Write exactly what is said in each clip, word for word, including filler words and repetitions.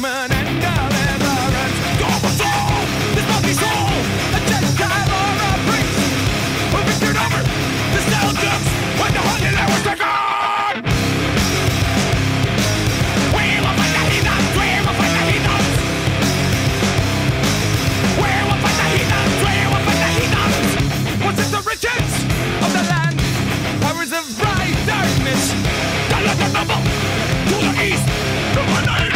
judgment and deliverance. Go for soul, this mighty soul, a Gentile or a priest, who victored over the Seljuks when the Holy Land was taken. We will fight the heathens, we will fight the heathens. We will fight the heathens, we will fight the heathens. Was it the riches of the land, powers of bright darkness, the land of noble to the east, to the north?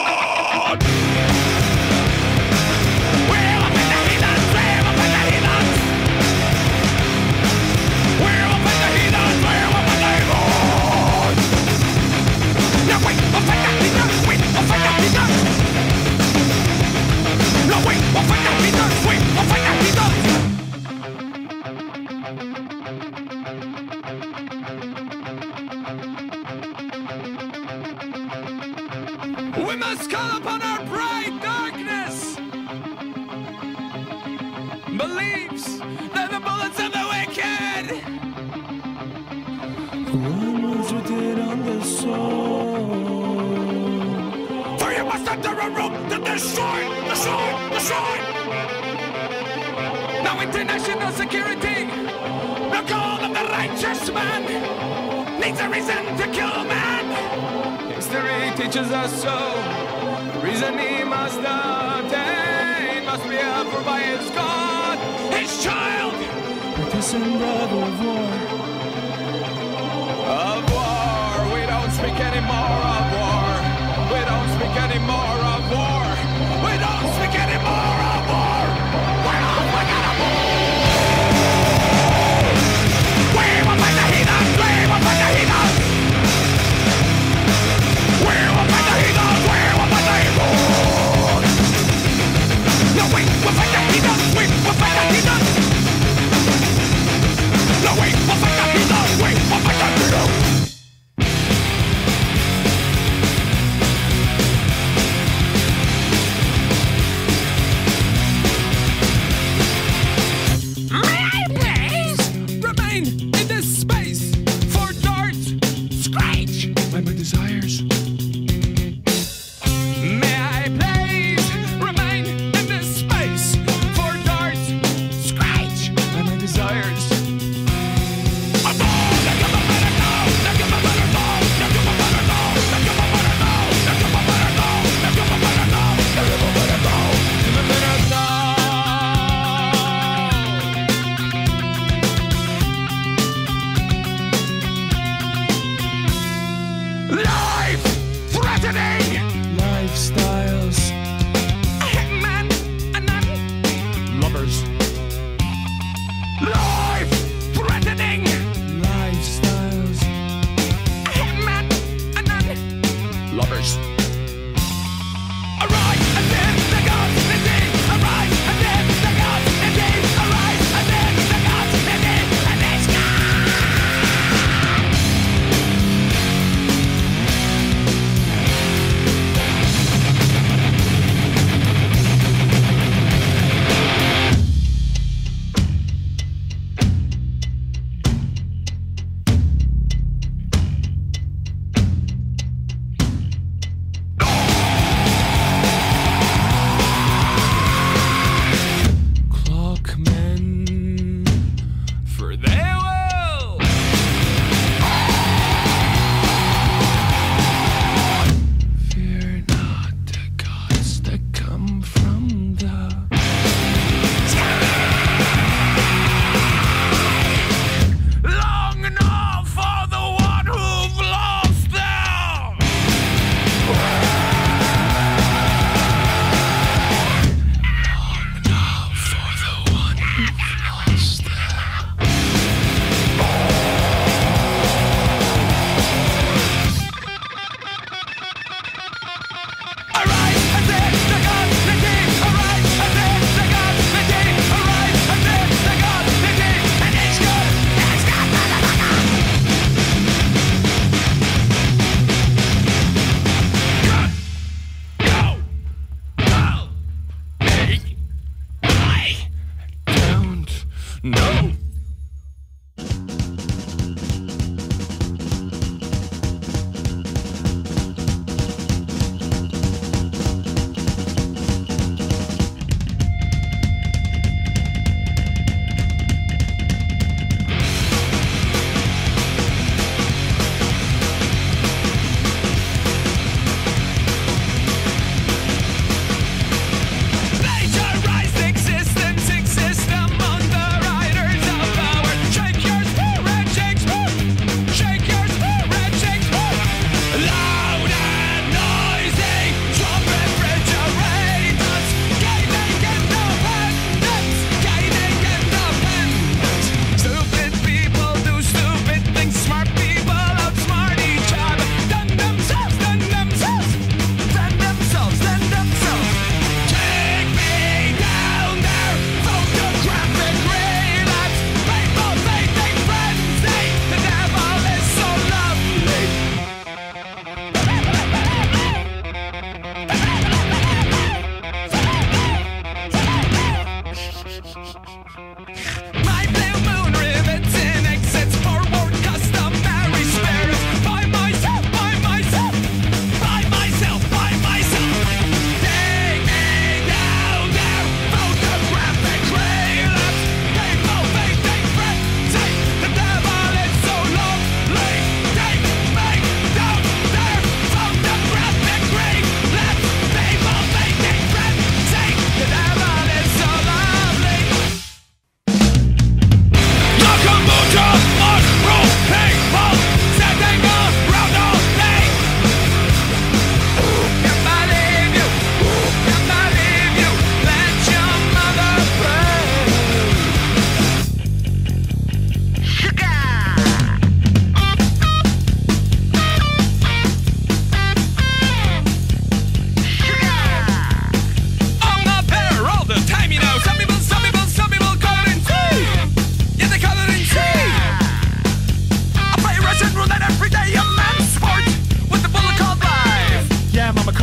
We will fight the heathens, we will fight the heathens. We will fight the heathens, we will fight the heathens. No, wait, we'll fight the heathens, wait, we'll fight the heathens. No, wait, we'll fight the heathens, wait, we'll fight the heathens. We must call upon our bright darkness. Beliefs, they're the bullets of the wicked. One was written on the soul. For you must enter a room to destroy, destroy, destroy. Now international security, the call of the righteous man, needs a reason to kill man. History teaches us so. Reason he must attain must be approved by his God, his child. Partisan brother of war. Of war. We don't speak anymore of war. We don't speak anymore of war. We don't speak anymore of war. We're all fucking of war. We will fight the heathens. We will fight the heathens. We will fight the heathens, we will fight the heathens. No, wait, we'll fight the heathens, wait, we'll fight the heathens. No, wait, we'll fight the heathens, wait, we'll fight the heathens. May I please remain in this space for darts, scratch, by my desires? Lifestyles, a hitman, a nun, lovers. Life-threatening lifestyles, a hitman, a nun, lovers. Arise and then the gods indeed. Arise and then the gods indeed. Arise and then the gods indeed. And it's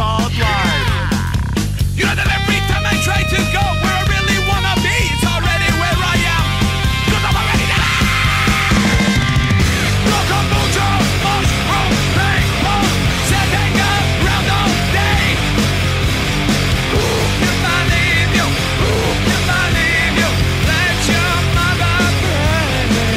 called life. You know that every time I try to go where I really wanna be, it's already where I am, 'cause I'm already there. Rock on mojo, mushroom, ping pong, set hang around all day. Who can believe you? Who can believe you? Let your mother pray.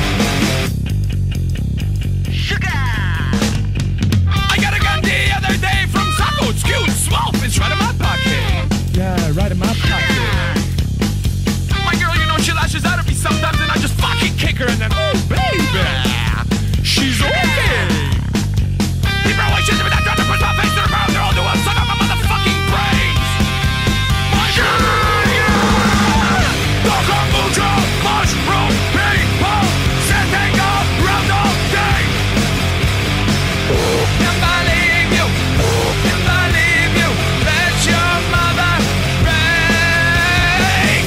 Sugar. I got a gun the other day from Socko. It's cute, small, it's right in my pocket. Yeah, right in my pocket. My girl, you know, she lashes out at me sometimes and I just fucking kick her and then, oh baby, she's okay. Keep her away, she's with that drop to push my face to the ground. They're all doing suck up my motherfucking brains. My girl, yeah. Dog on mucho, mushroom, people, set hang around all day. Who can believe you? Who can believe you? Let your mother pray.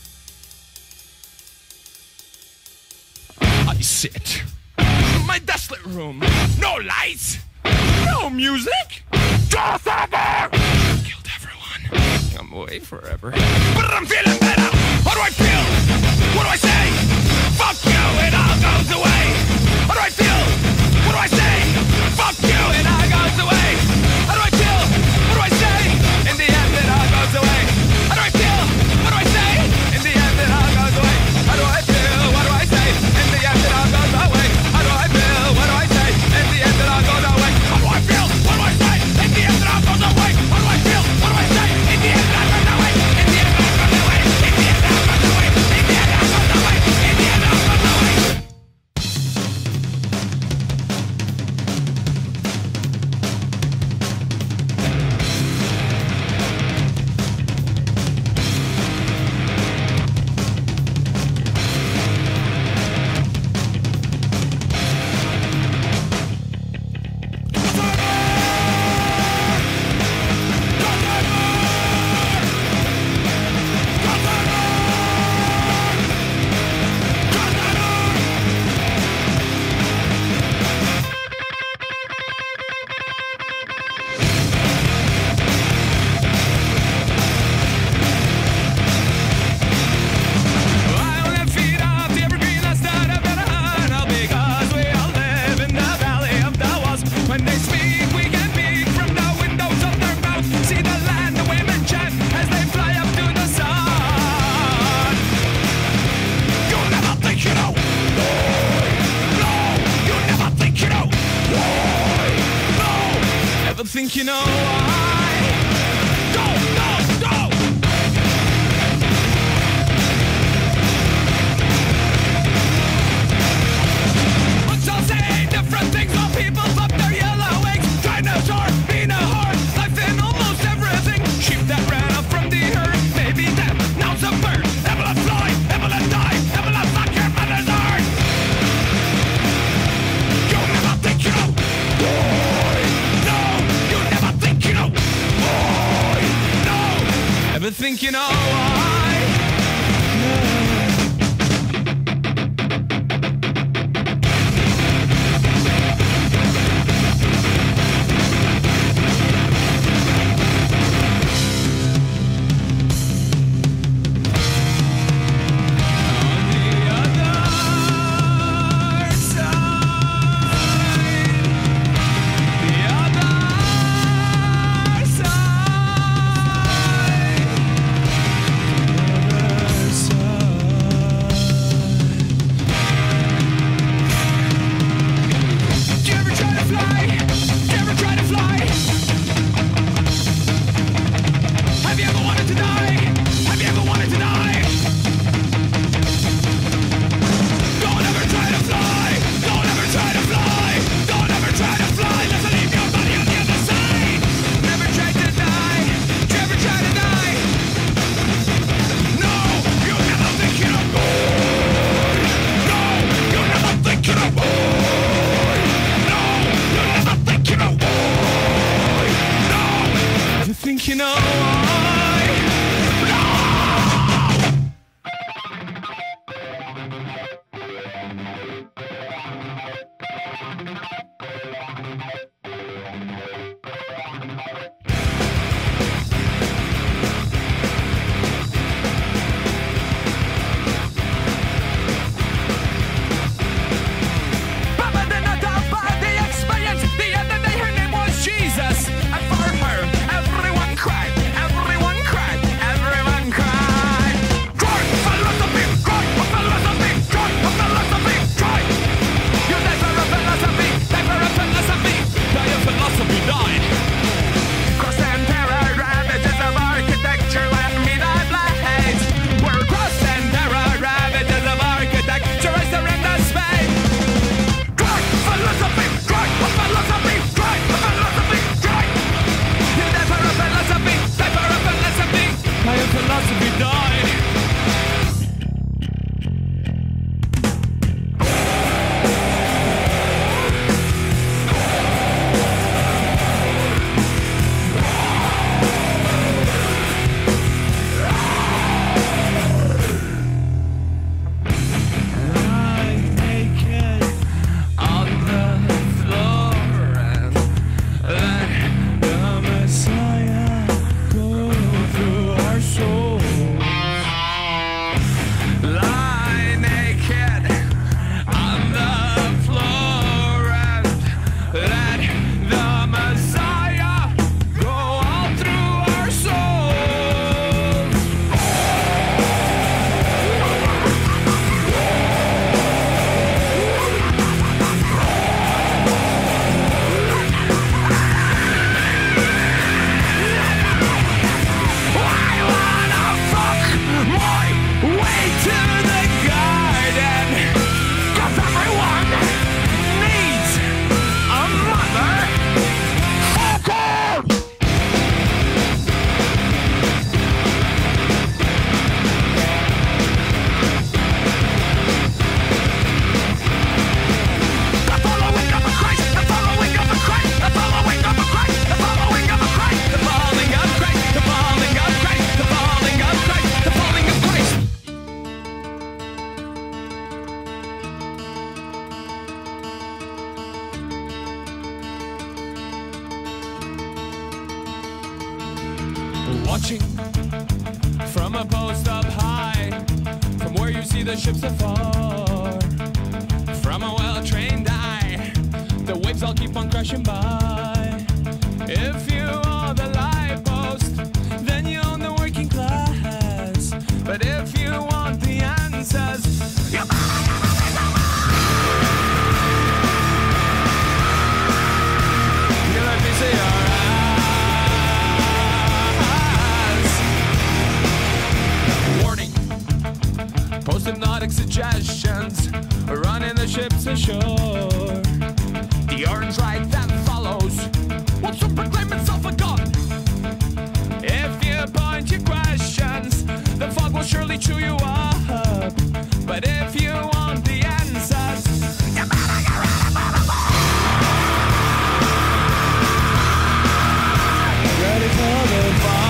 I sit in my desolate room. No lights, no music. Just over. Killed everyone. I'm away forever. But I'm feeling better. How do I feel? What do I say? Fuck you, it all goes away. How do I feel? What do I say? Fuck you, it all goes away. How do I feel? What do I say? In the end, it all goes away. How do I feel? What do I say? In the end, it all goes away. How do I feel? What do I say? In the end, it all goes away. How do I feel? What do I say? In the end, it all goes away. How do I feel? What do I say? In the end, it all goes away. How do I feel? What do I say? In the end, it all goes away. In the end, it all goes away. In the end, it all goes away. In the end, it all goes away. In the end, it all goes away. Think you know why? Go, go, go! Let's all say different things while people flip their yellow wings. Dinosaur, being a heart, life in almost everything. Sheep that ran up from the herd, maybe death, now it's a bird. Able to fly, able to die, able to fuck your mother's heart. You'll never think you know. Ever think you know why? You know why? No! Watching from a post up high, from where you see the ships afar, from a well-trained eye, the waves all keep on crashing by. If you are the light post, then you own the working class. But if you want the answers, you you let me say alright. Post-hypnotic suggestions, running the ships ashore. The orange light that follows will soon proclaim itself a god. If you point your questions, the fog will surely chew you up. But if you want the answers, you better get ready for the war. Ready for the war.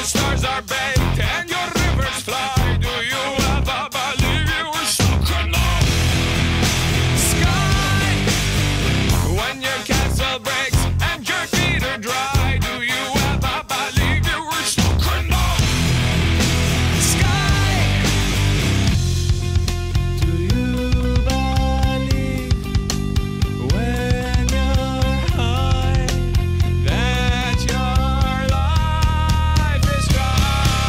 your stars are baked and your rivers fly, do you ever believe you were struck alone? Sky, when your castle breaks and your feet are dry, do you ever believe you were struck alone? Sky, do you believe when you're high that your life is dry?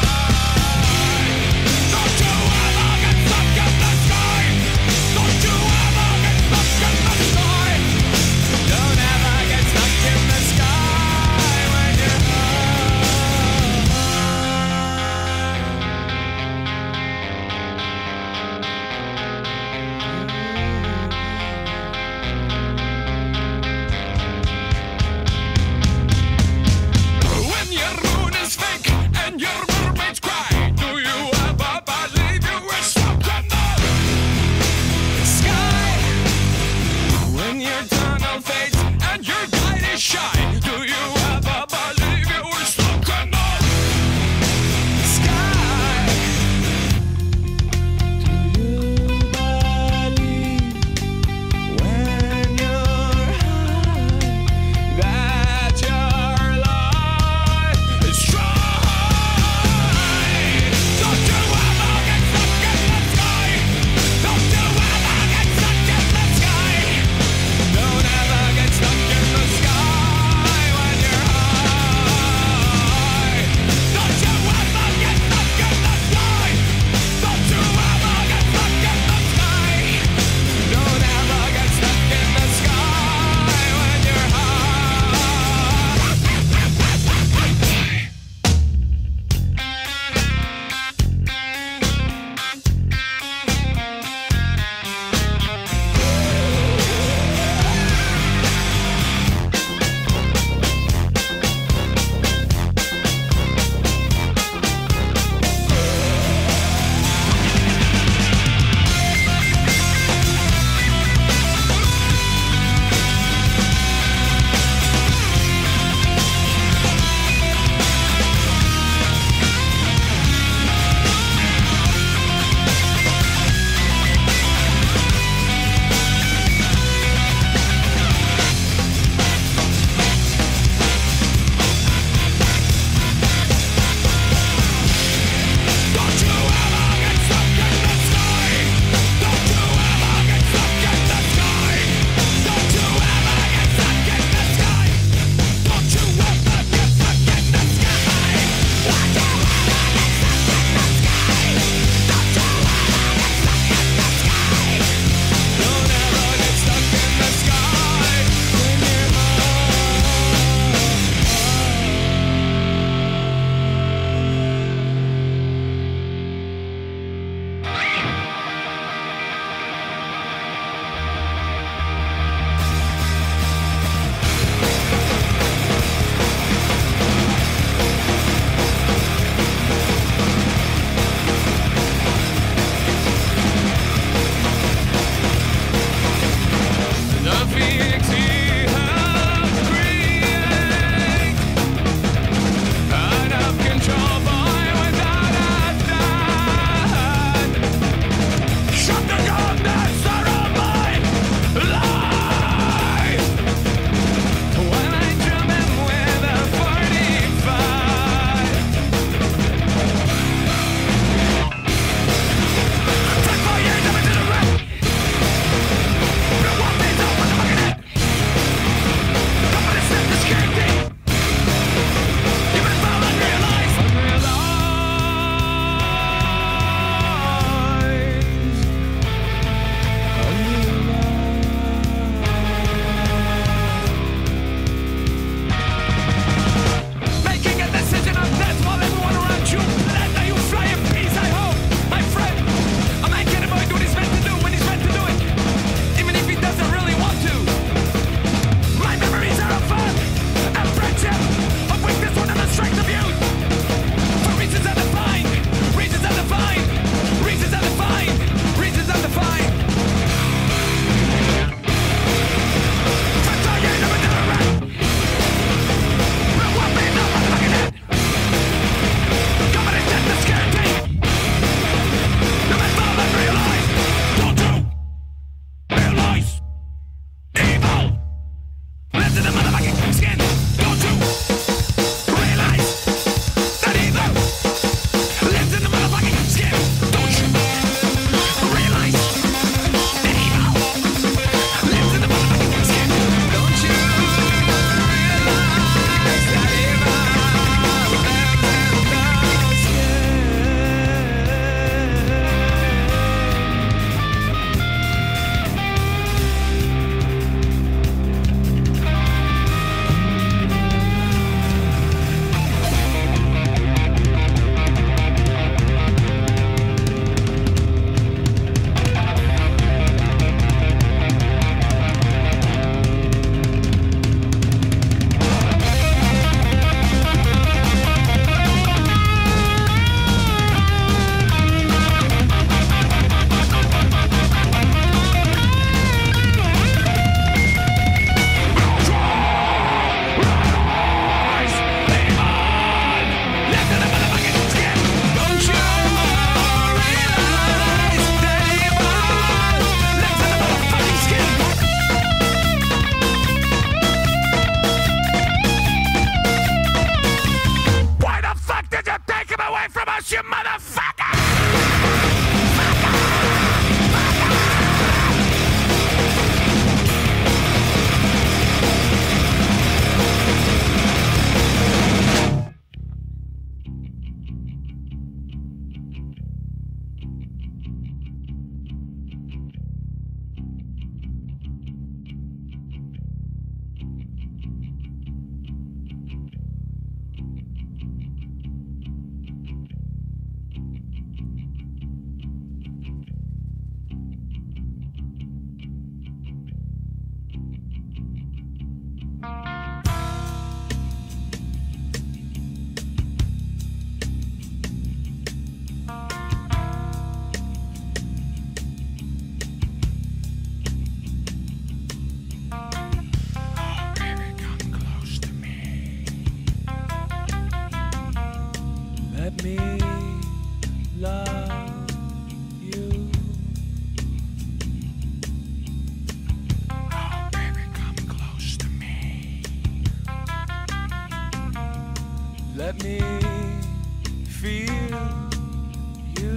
Let me feel you.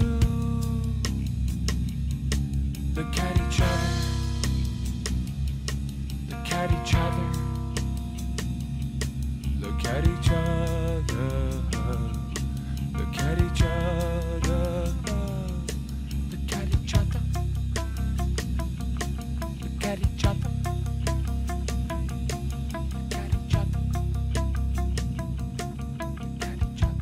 Look at each other. Look at each other. Look at each other. Look at each other. Look at each other. Look at each other. Look at each other. Look at each other.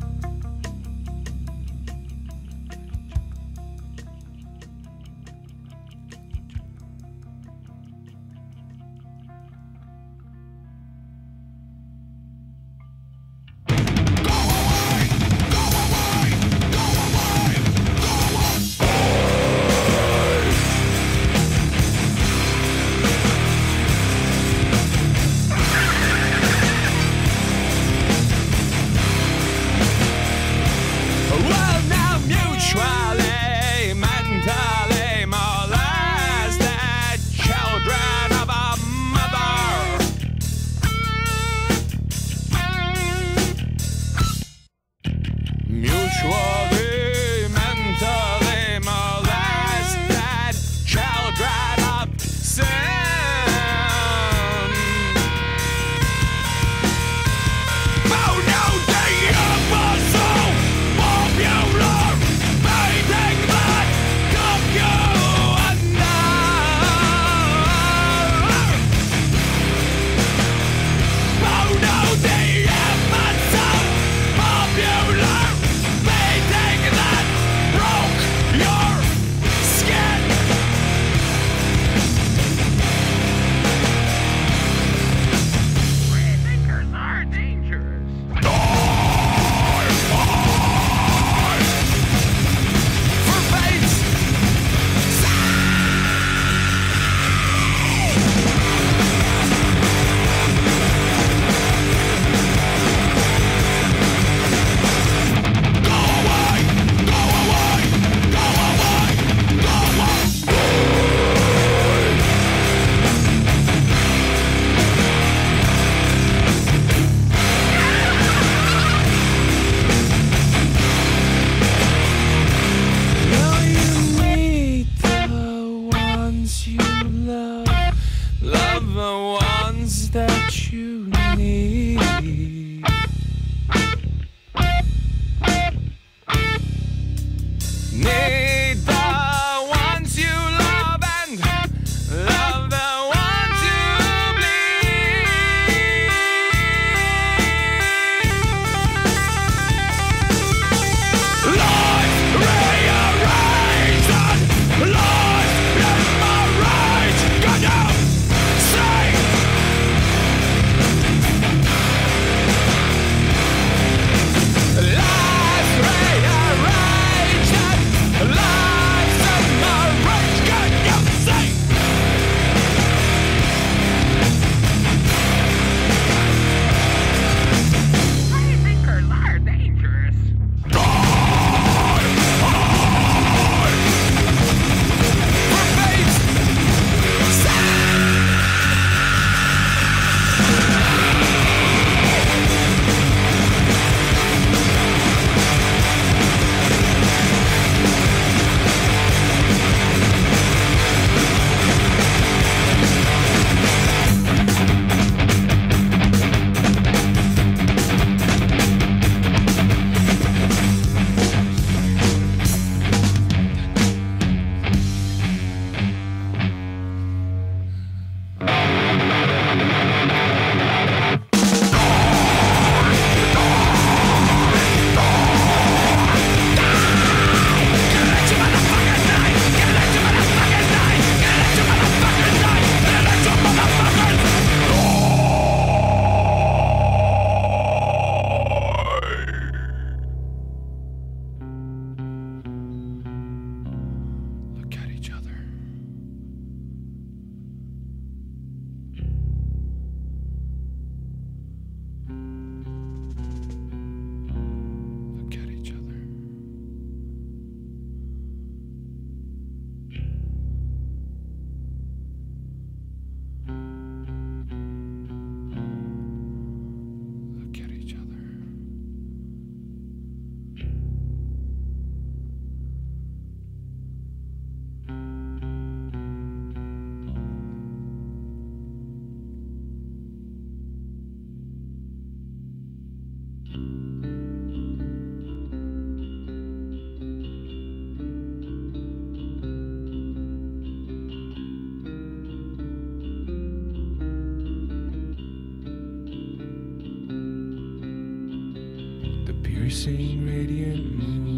dancing radiant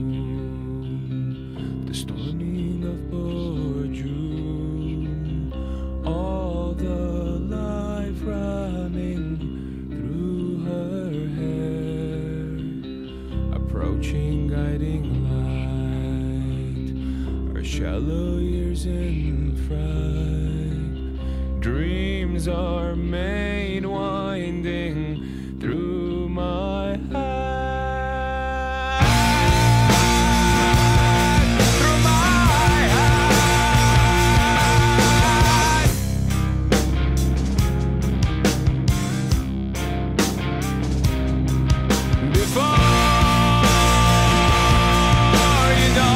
moon, the storming of June, all the life running through her hair, approaching guiding light, her shallow years in fright, dreams are made winding through my heart, through my heart. Before you know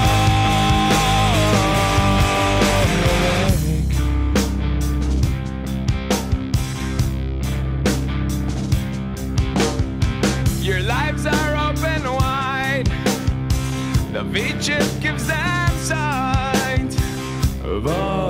your lives are open wide, the beaches gives them sight of all